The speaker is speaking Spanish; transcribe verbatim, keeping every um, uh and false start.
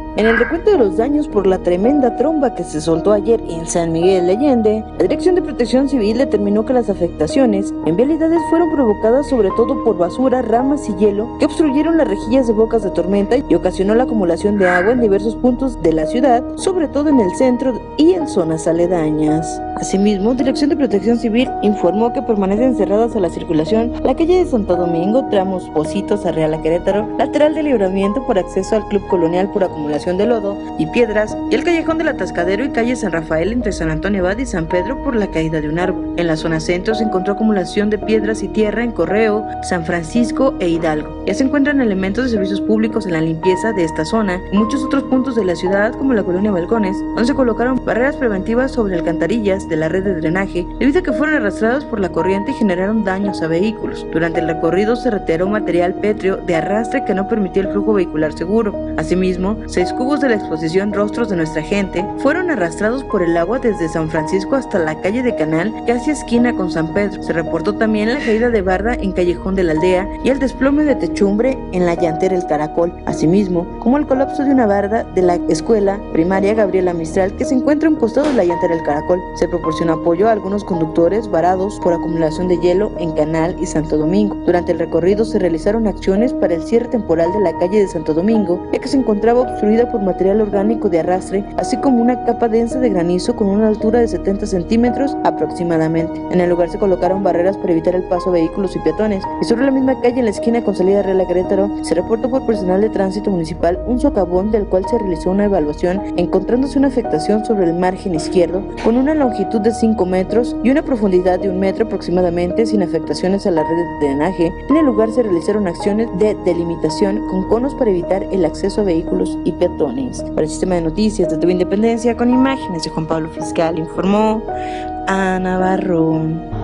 En el recuento de los daños por la tremenda tromba que se soltó ayer en San Miguel de Allende, la Dirección de Protección Civil determinó que las afectaciones en vialidades fueron provocadas sobre todo por basura, ramas y hielo que obstruyeron las rejillas de bocas de tormenta y ocasionó la acumulación de agua en diversos puntos de la ciudad, sobre todo en el centro y en zonas aledañas. Asimismo, Dirección de Protección Civil informó que permanecen cerradas a la circulación la calle de Santo Domingo, tramos Pocitos a Real a Querétaro, lateral de Libramiento por acceso al Club Colonial por acumulación de lodo y piedras, y el callejón del Atascadero y calle San Rafael entre San Antonio Abad y San Pedro por la caída de un árbol. En la zona centro se encontró acumulación de piedras y tierra en Correo, San Francisco e Hidalgo. Ya se encuentran elementos de servicios públicos en la limpieza de esta zona y muchos otros puntos de la ciudad como la colonia Balcones, donde se colocaron barreras preventivas sobre alcantarillas de la red de drenaje debido a que fueron arrastrados por la corriente y generaron daños a vehículos. Durante el recorrido se retiró material pétreo de arrastre que no permitió el flujo vehicular seguro. Asimismo, seis cubos de la exposición Rostros de Nuestra Gente fueron arrastrados por el agua desde San Francisco hasta la calle de Canal, casi esquina con San Pedro. Se reportó también la caída de barda en Callejón de la Aldea y el desplome de techumbre en la llantera El Caracol, asimismo como el colapso de una barda de la escuela primaria Gabriela Mistral que se encuentra a un costado de la llantera El Caracol. Se proporcionó apoyo a algunos conductores varados por acumulación de hielo en Canal y Santo Domingo. Durante el recorrido se realizaron acciones para el cierre temporal de la calle de Santo Domingo, ya que se encontraba obstruida por material orgánico de arrastre, así como una capa densa de granizo con una altura de setenta centímetros aproximadamente. En el lugar se colocaron barreras para evitar el paso a vehículos y peatones, y sobre la misma calle en la esquina con salida Real a Querétaro se reportó por personal de tránsito municipal un socavón del cual se realizó una evaluación, encontrándose una afectación sobre el margen izquierdo con una longitud de cinco metros y una profundidad de un metro aproximadamente, sin afectaciones a la red de drenaje. En el lugar se realizaron acciones de delimitación con conos para evitar el acceso a vehículos y peatones. Para el Sistema de Noticias de T V Independencia, con imágenes de Juan Pablo Fiscal, informó Ana Barrón.